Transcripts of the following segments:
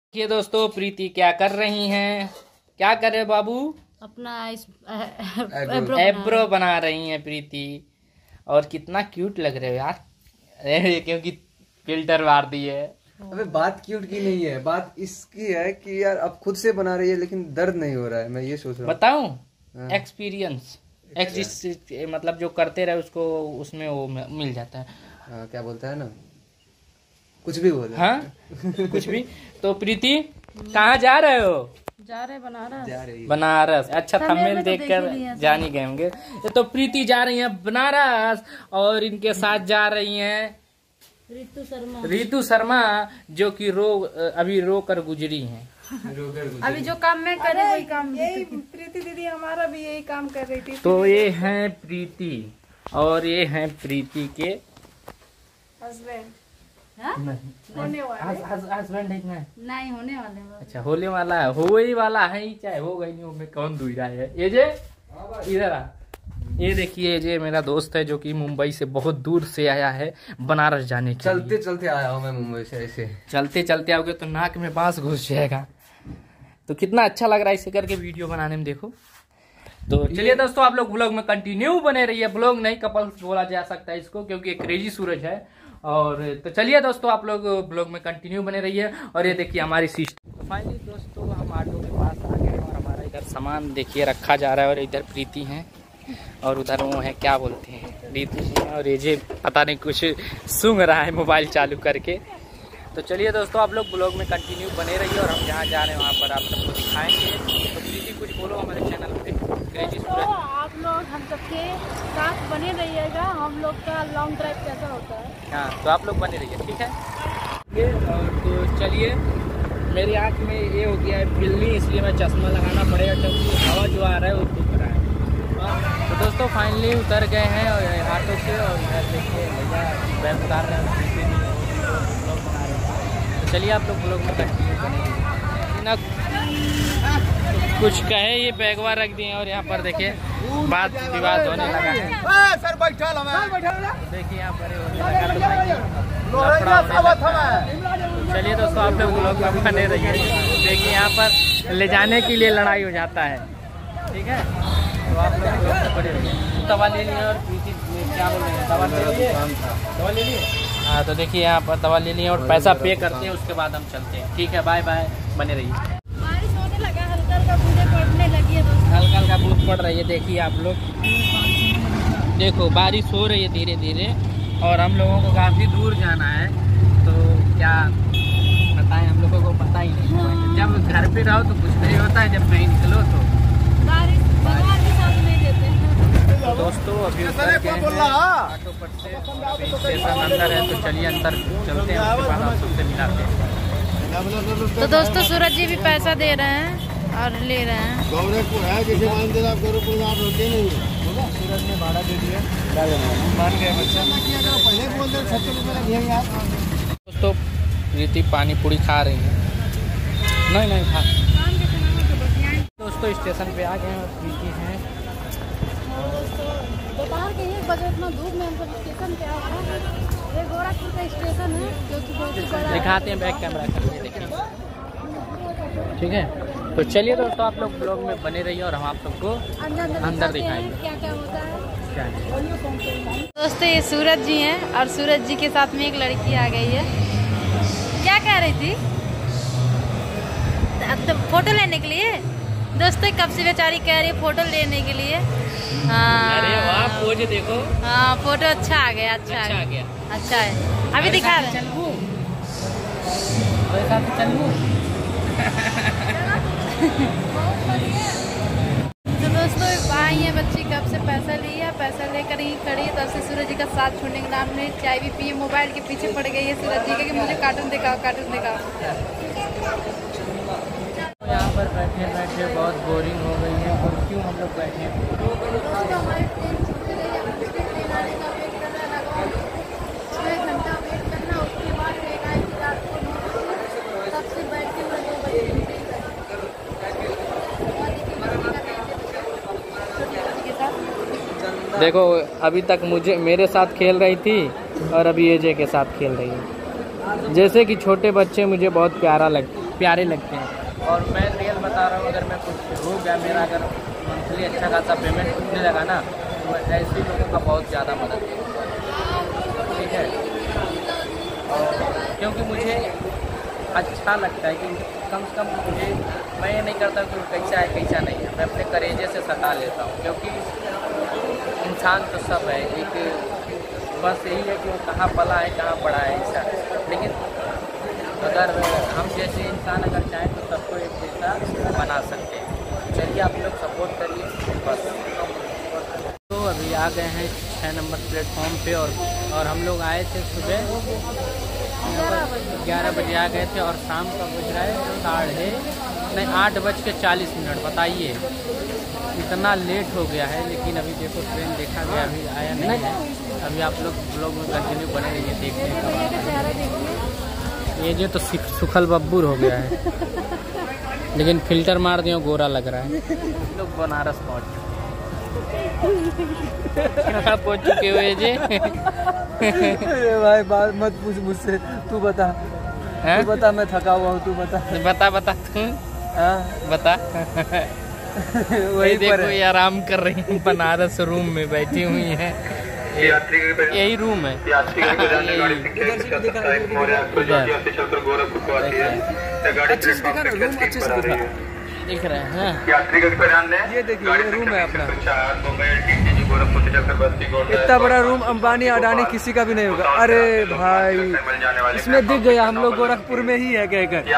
ये दोस्तों प्रीति क्या कर रही हैं? क्या कर रहे बाबू? अपना एब्रो बना रही हैं प्रीति। और कितना क्यूट लग रहे हो यार। अरे क्योंकि फिल्टर मार दी है। अबे बात क्यूट की नहीं है, बात इसकी है कि यार अब खुद से बना रही है लेकिन दर्द नहीं हो रहा है। मैं ये सोच रहा हूँ। बताऊं एक्सपीरियंस मतलब जो करते रहे उसको उसमें वो मिल जाता है। क्या बोलता है ना, कुछ भी बोल। हाँ कुछ भी। तो प्रीति कहाँ जा रहे हो? जा रहे बनारस। बनारस। अच्छा थंबनेल देखकर जान ही गए होंगे। तो प्रीति जा रही है बनारस और इनके साथ जा रही हैं रितु शर्मा जो कि अभी रो कर गुजरी हैं। अभी जो काम मैं कर रही काम यही प्रीति दीदी हमारा भी यही काम कर रही थी। तो ये हैं प्रीति और ये हैं प्रीति के हस्बैंड होने वाले हस्बैंड है नहीं होने वाले। अच्छा होने वाला है, हो ही वाला है ही, चाहे हो गई नहीं हो में कौन दूर रहा है। ये जे इधर आ, ये देखिए ये मेरा दोस्त है जो कि मुंबई से बहुत दूर से आया है बनारस जाने के चलते चलते आया हूँ मैं मुंबई से। ऐसे चलते चलते आओगे तो नाक में बांस घुस जाएगा। तो कितना अच्छा लग रहा है इसे करके वीडियो बनाने में, देखो। तो चलिए दोस्तों आप लोग ब्लॉग में कंटिन्यू बने रहिए। ब्लॉग नहीं कपल्स बोला जा सकता है इसको क्योंकि क्रेजी सूरज है। और तो चलिए दोस्तों आप लोग ब्लॉग में कंटिन्यू बने रहिए। और ये देखिए हमारी सिस्टर। फाइनली दोस्तों हम ऑटो के पास आ गए और हमारा इधर सामान देखिए रखा जा रहा है। और इधर प्रीति हैं और उधर वो है क्या बोलते हैं रितु जी। और ये पता नहीं कुछ सूंघ रहा है मोबाइल चालू करके। तो चलिए दोस्तों आप लोग ब्लॉग में कंटिन्यू बने रहिए और हम जहाँ जा रहे हैं वहाँ पर आप लोग को दिखाएंगे। तो प्रीति कुछ बोलो हमारे चैनल पे क्रेजी सूरज। आप लोग हम सबके साथ बने रहिएगा। हम लोग का लॉन्ग ड्राइव कैसा होता है। हाँ तो आप लोग बने रहिए, ठीक है। और तो चलिए मेरी आँख में ये हो गया है फिल्मी, इसलिए मैं चश्मा लगाना पड़ेगा क्योंकि हवा जो आ रहा है वो दुख रहा है। तो दोस्तों फाइनली उतर गए हैं और ऑटो से। और देखिए भैया बैग उतार रहे हैं, तो चलिए आप लोग ब्लॉग में कंटिन्यू करेंगे ना। कुछ कहे ये बैगवा रख दिए और यहाँ पर देखिए बात विवाद होने लगा है। देखिए यहाँ पर चलिए दोस्तों आप लोग ब्लॉग में बने रहिए। देखिए यहाँ पर ले जाने के लिए लड़ाई हो जाता है, ठीक है। तो आप लोग बड़े रहिए। दवा ले लिए और क्या बोल रहे हैं, दवा ले लिए। हाँ तो देखिए यहाँ पर दवा ले लिए और पैसा पे करते हैं उसके बाद हम चलते हैं, ठीक है। बाय बाय, बने रहिए। बारिश होने लगा, हल्का हल्का बूंदें पड़ने लगी है दोस्तों। हल्का हल्का बूंद पड़ रही है, देखिए आप लोग देखो बारिश हो रही है धीरे धीरे। और हम लोगों को काफ़ी दूर जाना है तो क्या बताएं, हम लोगों को पता ही नहीं। जब घर पे रहो तो कुछ नहीं होता है, जब कहीं निकलो तो बारिश भी साथ नहीं देते हैं। तो दोस्तों अभी ऑटो पर से स्टेशन अंदर है तो चलिए अंदर चलते हैं, उसके बाद आप सबसे मिलाते हैं। तो दोस्तों सूरज जी भी पैसा दे रहे हैं और ले रहे हैं। सूरज ने भाड़ा दे दिया, मान गए बच्चा। दोस्तों प्रीति पानी पूरी खा रही है। नहीं खा। दोस्तों स्टेशन पे आ गए हैं और प्रीति हैं। दोपहर के 1 बजे इतना धूप में हम सब स्टेशन पे आए हैं। ये गोरखपुर का स्टेशन है जो कि बहुत ही बड़ा है। दिखाते हैं बैक कैमरा करके, देखिए, ठीक है। तो चलिए दोस्तों आप लोग ब्लॉग में बने रहिए और हम आप सबको अंदर दिखाएंगे क्या क्या होता है। दोस्तों ये सूरज जी हैं और सूरज जी के साथ में एक लड़की आ गई है। क्या कह रही थी? तो फोटो लेने के लिए दोस्तों कब से बेचारी कह रही है फोटो लेने के लिए। हाँ अरे वाह पोज देखो। हाँ फोटो अच्छा आ गया, अच्छा आ गया, अच्छा है। अभी दिखा रहे तो दोस्तों आई है बच्ची कब से पैसा लिया, पैसा लेकर ही खड़ी है। तब से सूरज जी का साथ छोड़ने के नाम में चाय भी पिए, मोबाइल के पीछे पड़ गई है सूरज जी के कि मुझे कार्टून दिखाओ, कार्टून दिखाओ। यहाँ पर बैठे बैठे बहुत बोरिंग हो गई है। और क्यों हम लोग बैठे हैं? देखो अभी तक मेरे साथ खेल रही थी और अभी एजे के साथ खेल रही है। जैसे कि छोटे बच्चे मुझे बहुत प्यारा लगता है। प्यारे लगते हैं। और मैं रियल बता रहा हूँ, अगर मैं कुछ हो गया, मेरा अगर मंथली अच्छा खासा पेमेंट उठने लगा ना, तो मैं ऐसे लोगों का बहुत ज़्यादा मदद करूँगा, ठीक है। और क्योंकि मुझे अच्छा लगता है कि कम से कम मुझे, मैं ये नहीं करता कि कैसा है कैसा नहीं है, मैं अपने करेजे से सता लेता हूँ, क्योंकि इंसान तो सब है, एक बस यही है कि वो कहाँ पला है कहाँ पड़ा है ऐसा। लेकिन अगर हम जैसे इंसान अगर चाहें तो सबको एक जैसा बना सकते हैं। चलिए आप लोग सपोर्ट करिए बस। तो अभी आ गए हैं 6 नंबर प्लेटफॉर्म पे, और हम लोग आए थे सुबह 11 बजे आ गए थे, और शाम का बज रहा है 8:40। बताइए इतना लेट हो गया है। लेकिन अभी देखो ट्रेन देखा गया, अभी आया नहीं है। अभी आप लोग ब्लॉग में कंटिन्यू बने रहिए, देखते हैं। ये जो तो सुखल बब्बूर हो गया है, लेकिन फिल्टर मार दियो गोरा लग रहा है। लोग बनारस पहुँच चुके हुए जी। अरे भाई बात मत पूछ मुझसे, तू बता। तू बता, मैं थका हुआ हूँ, तू बता। बता तू बता। वही देखो ये आराम कर रही है, बनारस रूम में बैठी हुई है। यही रूम है। दिख रहे हैं, ये देखिए ये रूम है अपना। इतना बड़ा रूम अंबानी अडानी किसी का भी नहीं होगा। अरे भाई इसमें दिख गया हम लोग गोरखपुर में ही है कहकर।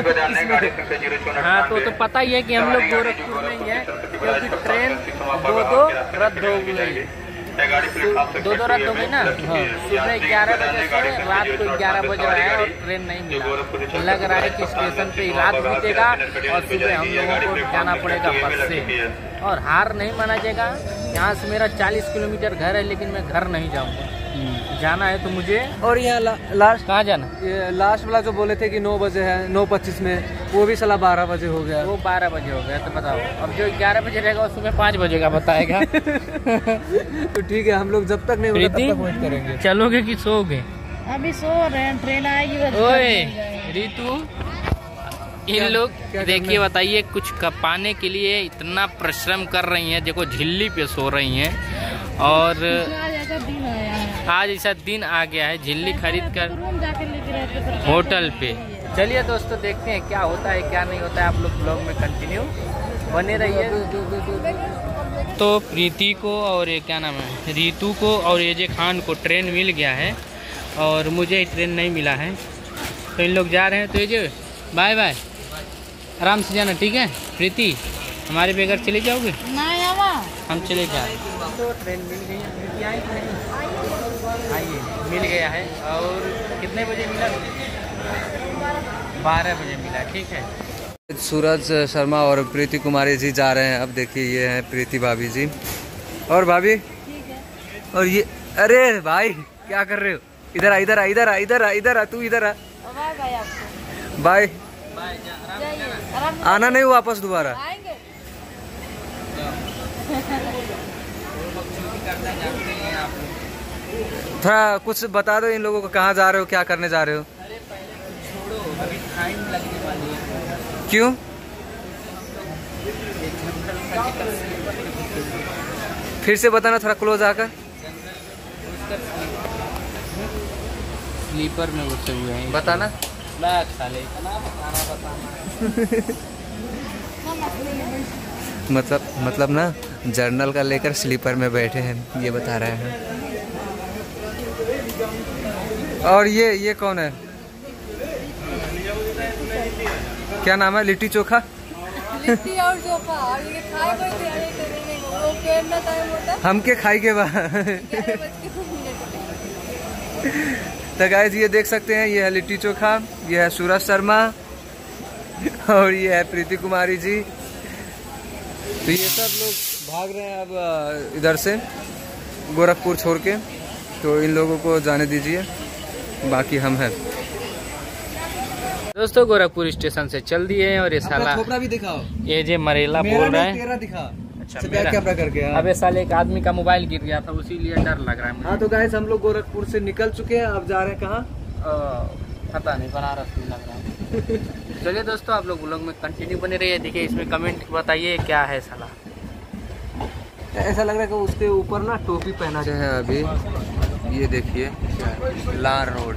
हाँ तो पता ही है कि हम लोग गोरखपुर में ही है, क्योंकि ट्रेन दो रद्द हो गई। 2 रद्द हो गई ना। सुबह 11 बजे से रात को 11 बज रहा है और ट्रेन नहीं मिला। लग रहा है कि स्टेशन पे ही रात बीतेगा और सुबह हम लोगों को जाना पड़ेगा बस से। और हार नहीं माना जाएगा। यहाँ से मेरा 40 किलोमीटर घर है, लेकिन मैं घर नहीं जाऊँगा। जाना है तो मुझे। और यहाँ लास्ट कहाँ जाना? ये लास्ट वाला जो बोले थे कि 9 बजे है, 9:25 में, वो भी साला 12 बजे हो गया। वो 12 बजे हो गया। तो बताओ, अब जो 11 बजे रहेगा वो सुबह 5 बजे का बताएगा। तो ठीक है, हम लोग जब तक नहीं होगा तब तक वेट करेंगे। चलोगे कि सोओगे? अभी सो रहे हैं, ट्रेन आएगी। ओए रितु, इन लोग देखिए, बताइए कुछ पाने के लिए इतना परिश्रम कर रही हैं। देखो झिल्ली पे सो रही हैं, और आज ऐसा दिन आ गया है झिल्ली खरीद कर होटल पे। चलिए दोस्तों, देखते हैं क्या होता है क्या नहीं होता है। आप लोग ब्लॉग में कंटिन्यू बने रहिए। तो प्रीति को और ये क्या नाम है, रितु को और एजे खान को ट्रेन मिल गया है, और मुझे ट्रेन नहीं मिला है। तो इन लोग जा रहे हैं। तो एजे बाय बाय, आराम से जाना, ठीक है। प्रीति हमारे बगैर चले जाओगे? नहीं हम चले जाए। तो ट्रेन मिल गई है, आइए मिल गया है। और कितने बजे मिला? 12 बजे मिला, ठीक है। सूरज शर्मा और प्रीति कुमारी जी जा रहे हैं। अब देखिए ये हैं प्रीति भाभी जी और भाभी। और ये, अरे भाई क्या कर रहे हो? इधर आ, इधर आ, इधर आ, इधर आ, इधर आ, तू इधर आ। बाय। आना नहीं वापस दोबारा। थोड़ा कुछ बता दो इन लोगों को, कहाँ जा रहे हो, क्या करने जा रहे हो? छोड़ो, अभी टाइम लगने वाली है। क्यों? फिर से बताना थोड़ा क्लोज आकर। स्लीपर में घुसे हुए हैं, बताना। मतलब ना जर्नल का लेकर स्लीपर में बैठे हैं, ये बता रहे हैं। और ये कौन है? क्या नाम है? लिट्टी चोखा। लिट्टी और चोखा, और ये खाए कोई तैयारी करेंगे, वो कितना टाइम होता है? हमके खाई के बाद। तो गाइस ये देख सकते हैं, ये है लिट्टी चोखा, ये है सूरज शर्मा और ये है प्रीति कुमारी जी। तो ये सब लोग भाग रहे हैं अब इधर से गोरखपुर छोड़ के। तो इन लोगों को जाने दीजिए, बाकी हम हैं। दोस्तों गोरखपुर स्टेशन से चल दिए और ये साला छोकरा भी दिखाओ। ये जे मरेला बोल रहा है। तेरा दिखा। अच्छा, कैमरा करके। अबे साले एक आदमी का मोबाइल गिर गया था, उसीलिए डर लग रहा है मुझे। हाँ तो गाइस हम लोग गोरखपुर से निकल चुके हैं, अब जा रहे हैं कहाँ? पता नहीं, बनारस भी लग रहा है। चलिए दोस्तों, आप लोग ब्लॉग में कंटिन्यू बने रहिए। देखिए इसमें कमेंट बताइए क्या है साला। ऐसा लग रहा है कि उसके ऊपर ना टोपी पहना है अभी। ये देखिए लार रोड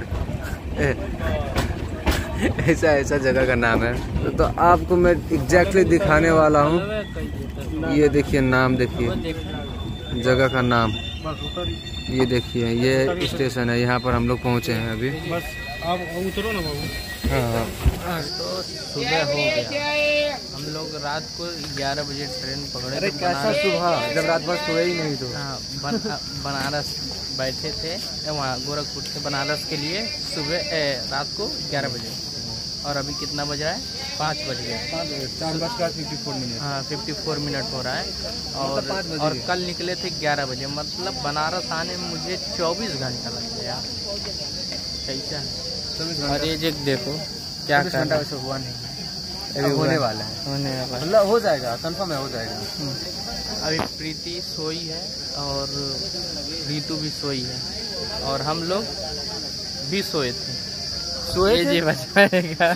ऐसा जगह का नाम है। तो आपको मैं एग्जैक्टली दिखाने वाला हूँ। ये देखिए नाम, देखिए जगह का नाम। ये देखिए ये स्टेशन है, यहाँ पर हम लोग पहुँचे हैं अभी। बस आप उतरो ना बाबू। हाँ तो सुबह हो गया, हम लोग रात को 11 बजे ट्रेन पकड़े। अरे कैसा सुबह, जब रात भर सोए ही नहीं तो। हाँ, बनारस बैठे थे वहाँ गोरखपुर से बनारस के लिए सुबह रात को 11 बजे। और अभी कितना बज रहा है? 5 बज गए। 4:54 हाँ 54 मिनट हो रहा है। और कल निकले थे 11 बजे। मतलब बनारस आने में मुझे 24 घंटा लग गया। कैसा है? और ये जो देखो क्या कर रहा है, हुआ नहीं, अभी होने वाला है। होने वाला है, मतलब हो जाएगा, कंफर्म है हो जाएगा। अभी प्रीति सोई है और रीतू भी सोई है और हम लोग भी सोए थे। सोए थे? जी बचाएगा।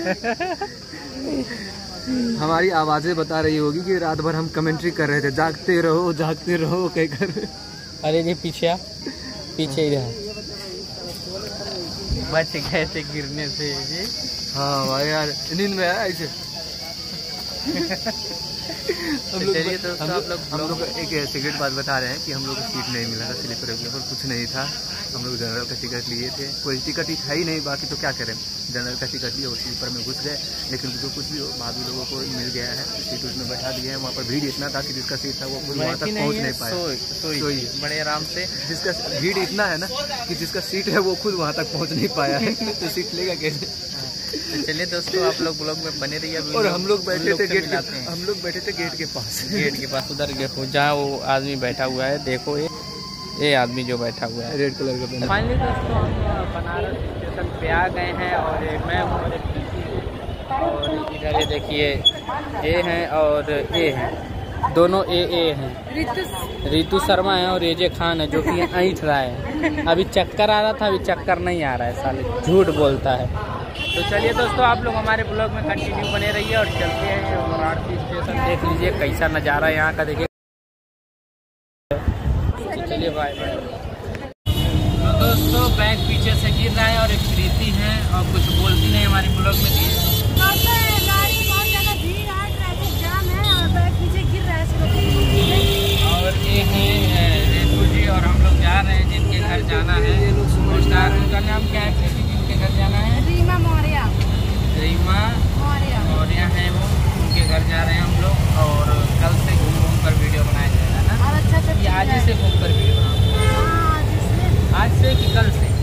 हमारी आवाजें बता रही होगी कि रात भर हम कमेंट्री कर रहे थे, जागते रहो कहकर। अरे जी पीछे पीछे ही रहा, बच गए थे गिरने से जी। हाँ भाई यार नींद में आया ऐसे। चलिए दोस्तों, हम लोग एक सिगरेट बात बता रहे हैं कि हम लोग को सीट नहीं मिला था स्लीपर अवेलेबल, कुछ नहीं था। हम लोग जनरल का टिकट लिए थे, कोई टिकट ही था ही नहीं, बाकी तो क्या करें। जनरल का टिकट लिए और स्लीपर में घुस गए, लेकिन जो कुछ भी हो भाभी लोगों को मिल गया है, सीट उसमें बैठा दिए हैं। वहाँ पर भीड़ इतना था कि जिसका सीट था वो खुद वहाँ तक पहुँच नहीं पाया, सोई बड़े आराम से। जिसका भीड़ इतना है ना कि जिसका सीट है वो खुद वहाँ तक पहुँच नहीं पाया है। तो सीट लेगा कैसे? तो चलिए दोस्तों, आप लोग ब्लॉग में बने रहिए। और हम लोग बैठे थे गेट के पास। गेट के पास उधर देखो जहाँ वो आदमी बैठा हुआ है, देखो ये आदमी जो बैठा हुआ है रेड कलर का। फाइनली दोस्तों हम बनारस स्टेशन पे आ गए हैं और मैं हूँ और इधर ये देखिए ए हैं और ए हैं, दोनों ए हैं। रीतू शर्मा है और एजे खान है जो कि ऐंठ रहा है। अभी चक्कर आ रहा था, अभी चक्कर नहीं आ रहा है, साले झूठ बोलता है। तो चलिए दोस्तों, आप लोग हमारे ब्लॉग में कंटिन्यू बने रहिए और चलते हैं वाराणसी स्टेशन। देख लीजिए कैसा नज़ारा है यहाँ का, देखिए। चलिए बाय बाय। तो दोस्तों बैग पीछे से गिर रहा है और एक प्रीति है और कुछ बोलती नहीं हमारी ब्लॉग में दी। और ये है रेतू जी और हम लोग जा रहे हैं जिनके घर जाना है। उनका नाम क्या है प्रीति? जिनके घर जाना है रीमा मौर्य है वो, उनके घर जा रहे हैं हम लोग। और कल से घूम कर वीडियो बनाया जाएगा ना। और अच्छा ये आज ही से घूम कर वीडियो बनाऊंगा। आज से कि कल से?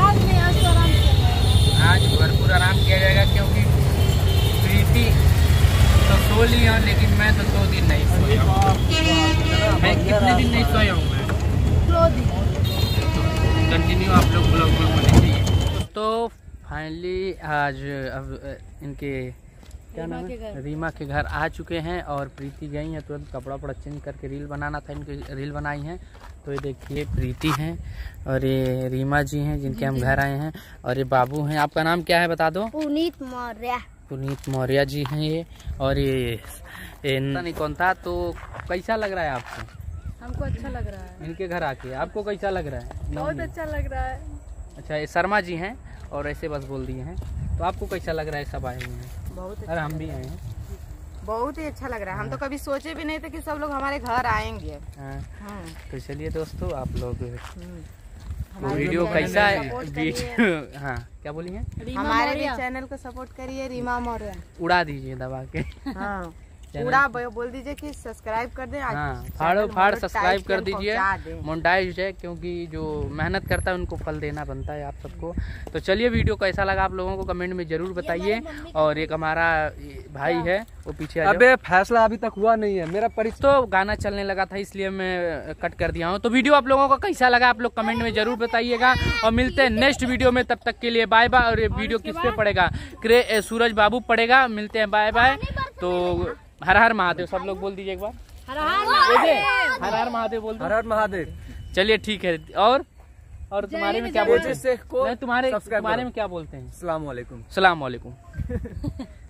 आज भरपूर आराम किया जाएगा, क्योंकि प्रीति तो सो ली हूँ लेकिन मैं तो 2 दिन नहीं सोया हूँ। मैं कितने दिन नहीं सोया हूँ? मैं 2 दिन। कंटिन्यू आप लोग ब्लॉग में होने चाहिए। तो फाइनली आज अब इनके क्या नाम है, रीमा के घर आ चुके हैं और प्रीति गई हैं तुरंत कपड़ा वपड़ा चेंज करके रील बनाना था, इनके रील बनाई हैं। तो ये देखिए प्रीति हैं और ये रीमा जी हैं जिनके हम घर आए हैं और ये बाबू हैं। आपका नाम क्या है बता दो? पुनीत मौर्य जी हैं ये। और ये नहीं कौन था। तो कैसा लग रहा है आपको? हमको अच्छा लग रहा है इनके घर आके। आपको कैसा लग रहा है? बहुत अच्छा लग रहा है। अच्छा, ये शर्मा जी हैं और ऐसे बस बोल दिए हैं। तो आपको कैसा लग रहा है? सब आए हुए हैं। बहुत अरे हम भी आए हैं। बहुत ही अच्छा लग रहा है। हम तो कभी सोचे भी नहीं थे कि सब लोग हमारे घर आएंगे। हाँ। तो चलिए दोस्तों, आप लोग वीडियो कैसा है? वीडियो हाँ क्या बोली है? हमारे भी चैनल को सपोर्ट करिए। रीमा मौर्य उड़ा दीजिए दबा के। हाँ उड़ा बोल दीजिए कि सब्सक्राइब कर दें। हाँ फाड़ो फाड़ सब्सक्राइब कर दीजिए। मोनेटाइज है, क्योंकि जो मेहनत करता है उनको फल देना बनता है आप सबको। तो चलिए, वीडियो कैसा लगा आप लोगों को कमेंट में जरूर बताइए। और एक हमारा भाई है वो पीछे आ जाओ। अबे फैसला अभी तक हुआ नहीं है मेरा परिचय। तो गाना चलने लगा था इसलिए मैं कट कर दिया हूँ। तो वीडियो आप लोगों को कैसा लगा आप लोग कमेंट में जरूर बताइएगा और मिलते हैं नेक्स्ट वीडियो में। तब तक के लिए बाय बाय। और ये वीडियो किस पे पड़ेगा? सूरज बाबू पड़ेगा। मिलते हैं, बाय बाय। तो हर हर महादेव सब लोग बोल दीजिए एक बार। हर हर महादेव बोल दो। हर हर महादेव। चलिए ठीक है। और तुम्हारे में क्या बोलते हैं? तुम्हारे में क्या बोलते हैं? अस्सलाम वालेकुम। सलाम वालेकुम।